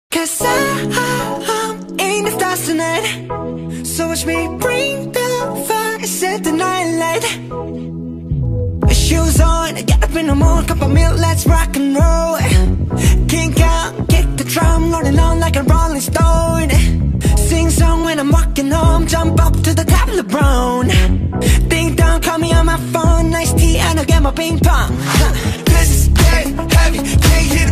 Cause I'm in the stars tonight. So watch me bring the fire, set the night light. Shoes on, get up in the morning, cup of milk, let's rock and roll. Kink out, kick the drum, rolling on like a rolling stone. Sing song when I'm walking home, jump up to the top of the brown. Ding dong, call me on my phone, nice tea and I'll get my ping pong. This is getting heavy, can't hit